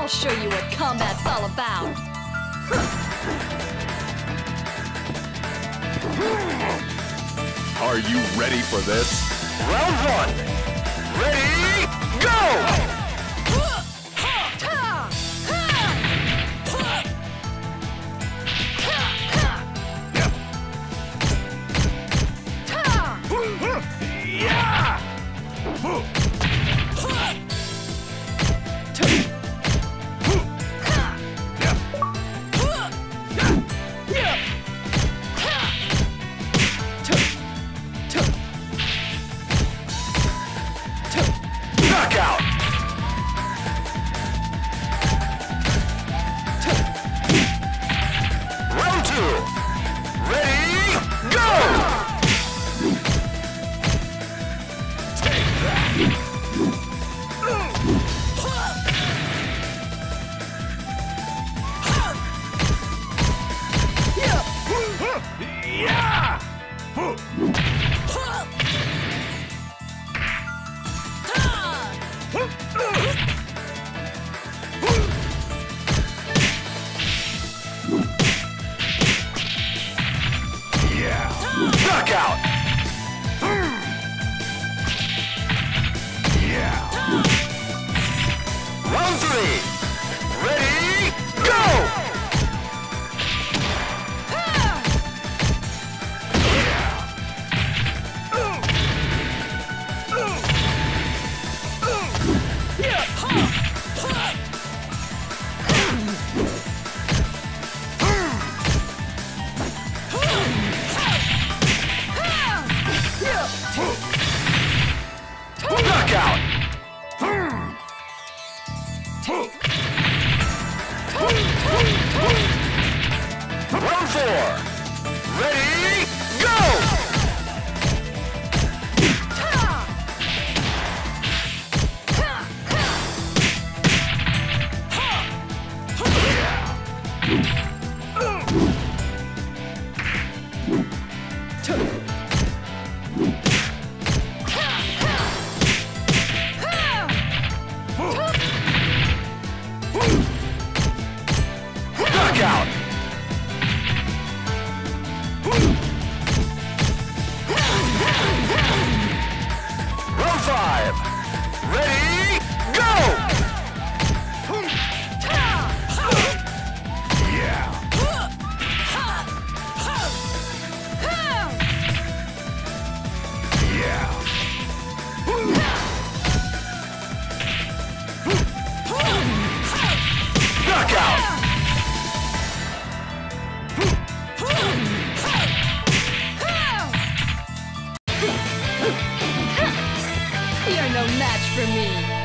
I'll show you what combat's all about. Are you ready for this? Round one. Ready, go! Knockout! Round two. Ready, go! Take that! Yeah! Knockout! Yeah! Round three! Ready, go! Knockout! Round four. Ready, go! Knockout! Round five. Ready, go! Yeah! Yeah! Knockout! You're no match for me.